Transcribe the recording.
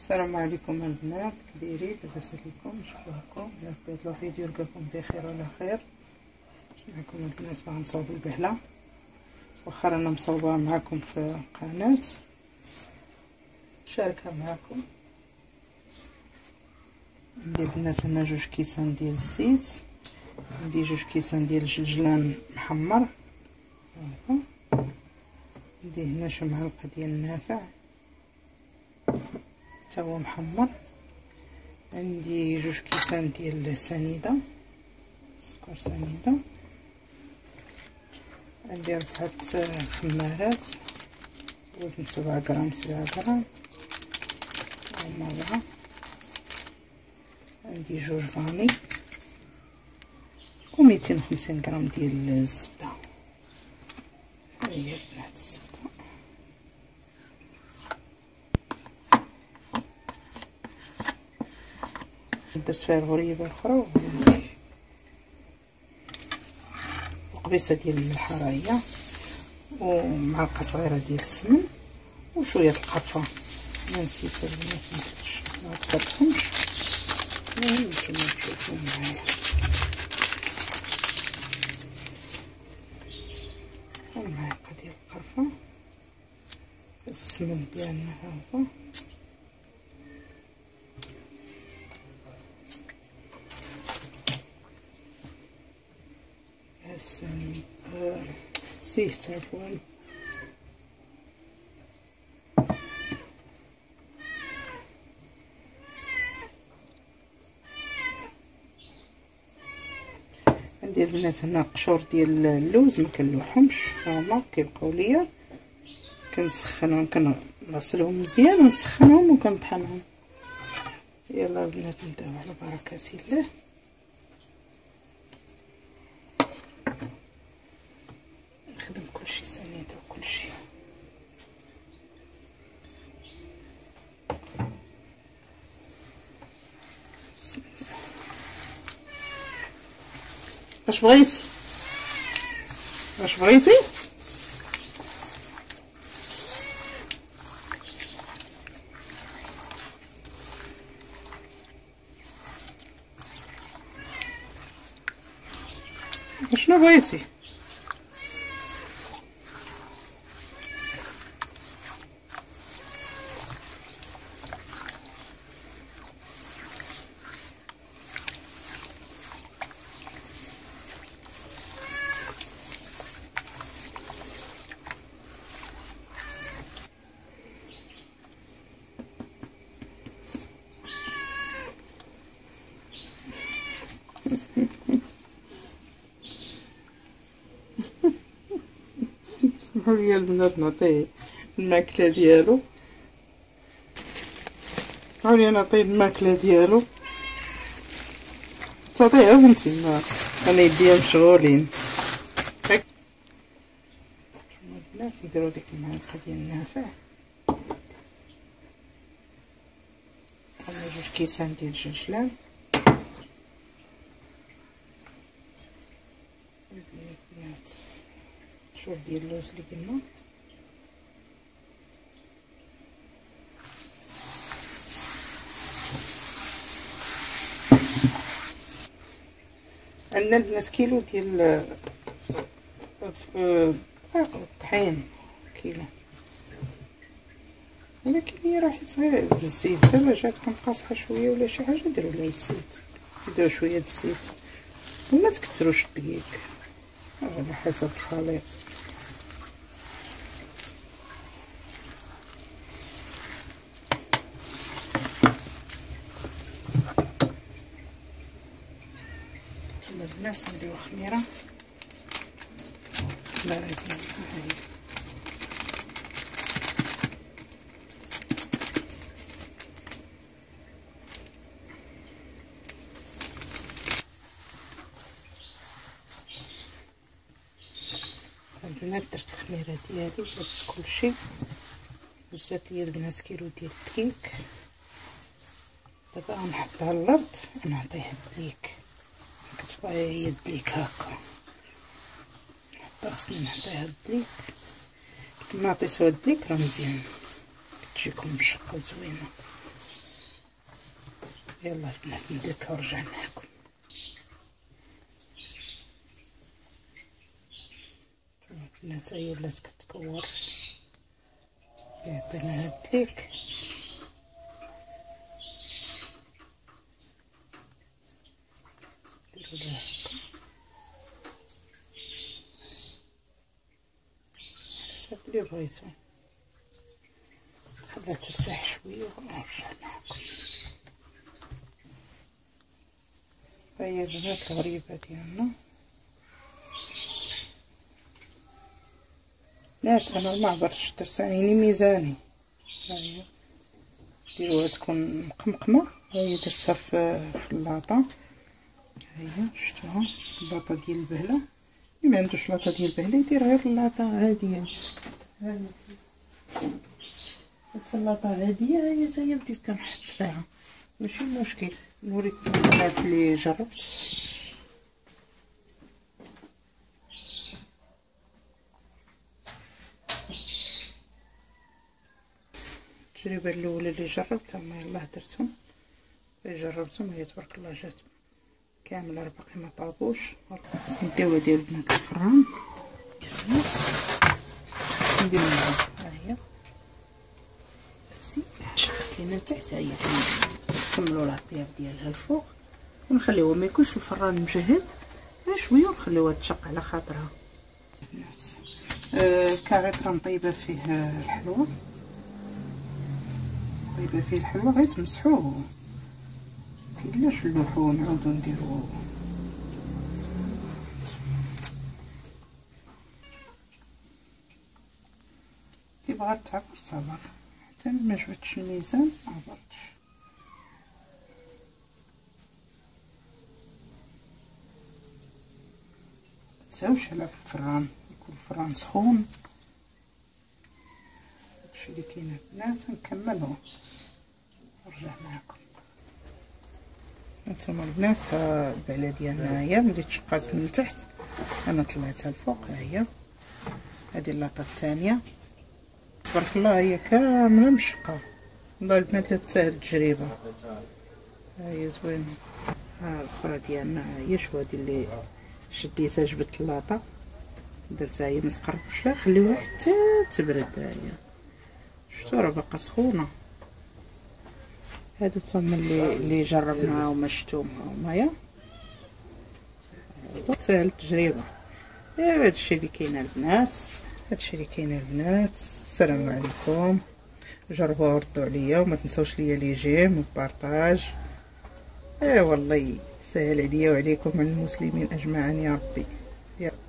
السلام عليكم البنات، كي دايرين؟ لاباس عليكم؟ نشوفكم لا بغيت لو فيديو نلقاكم بخير وعلى خير. معكم البنات باغا نصاوب البهله، واخا رانا مصوبه معكم في قناه نشاركها معكم. عندي البنات هنا 2 كيسان ديال الزيت، عندي 2 كيسان ديال الجلجلان محمر، عندي هنا شي معلقه ديال النافع تا هو محمر، عندي 2 كيسان ديال السنيده سكر سنيده، عندي 4 خمارات وزن 7 غرام 7 غرام مرة، عندي 2 فاني و 250 غرام ديال الزبده. هي البنات الزبده درت فيها الغريبه الاخرى وقبيصه ديال الملحه ومعلقه صغيره ديال السمن وشويه القرفه. ما نسيت البنات ما عطرتهمش، نتوما تشوفوا معايا. ومعلقه ديال القرفه، السمن ديالنا ها هو، زيت عفوا، عندي البنات هنا قشور ديال اللوز ما كنلوحهمش، هما كيبقاو ليا كنسخنهم، كنغسلهم مزيان ونسخنهم وكنطحنهم. يلا البنات نبداو على بركه الله. نخدم كلشي سنيده وكلشي. بسم الله. واش بغيتي؟ واش بغيتي؟ شنو بغيتي؟ سمحوا لي البنات نعطيه الماكله ديالو، سمحوا لي نعطيه الماكله ديالو، تعطيه بنتي ما انا يديا مشغولين. هاك البنات نديرو ديك المعلقه ديال النافع، عندنا 2 كيسان ديال الجلجلان، البنات شوف ديال اللوز اللي قلنا، عندنا البنات كيلو ديال الطحين، كيلو، ولكن هي راه حيت غير بالزيت، حتى لا جاتكم قاصحه شويه ولا شي حاجه ديروا لها الزيت، تديروا شويه الزيت وما تكثروش الدقيق على حسب الخليط. البنات نديرو خميره باردة البنات. درت الخميره ديالي درت كلشي، بزاف ديال البنات كيلو ديال الدقيق. دابا غنحطها للارض ونعطيه الدليك، كتبقى هي الدليك هكا، حتى خصني نعطيها الدليك. كما عطيتوها الدليك راه مزيان كتجيكم مشقه وزوينه. يلا البنات ندلكها ورجعنا لكم. البنات هي ولات كتكور، يعطينا هاد الديك. ديرو ليها هكا على حساب اللي بغيتو. خليها ترتاح شويه ونرجع معكم. هي البنات الغريبه ديالنا. ناس انا ما عبرتش ترسانيني ميزاني. هاهي ديروها تكون مقمقمه. هاهي درتها في اللاطه. هاهي شفتوها اللاطه ديال البهله. اللي ما عندوش لاطه ديال البهله يدير غير اللاطه عاديه. هانتي هاد اللاطه عاديه هي حتى هي بديت كنحط فيها ماشي مشكل. نوريكم البنات اللي جربت. التجربه الاولى اللي جربتها ما يلاه درتهم. جربتهم هي تبارك الله جات كامله، باقي ما طابوش. نديوها ديال البنات الفران. ندير معاها ها هي هادشي كاينه تحت. ها هي نكملوا الطياب ديالها الفوق ونخليوها ما يكونش الفران مجهد غير شويه ونخليوها تشق على خاطرها. البنات كاغي كنطيبه فيه الحلوى. طيبه فيه الحلوى غير تمسحوه كيلاش نلوحو ونعاودو نديرو. كي بغات تعبر تعبر، حتى ما جبتش الميزان ما عبرتش. متساوش على في الفران، يكون الفران سخون. هادشي اللي كاين البنات. نكملو ونرجع معكم. هانتوما البنات ها البعله ديالنا هي ملي تشقات من تحت انا طلعتها الفوق. ها هي هذه اللاطه الثانيه تبارك الله هي كامله مشقه. والله البنات لا تسهل التجربه. ها هي زوينه. ها الاخرى ديالنا هي شو هذه اللي شديتها جبت اللاطه درتها هي ما تقربوش لها خليوها حتى تبرد. ها هي شفتوا راه باقا سخونه. هادو هما اللي جربناهم ما شفتوهم هاهمايا. سهل التجربه. ايوا هادشي اللي كاين البنات. هادشي اللي كاين البنات. السلام عليكم. جربوها وردوا عليا وما تنساوش ليا لي جيم والبارطاج. والله يسهل عليا وعليكم وعلى المسلمين اجمعين يا ربي.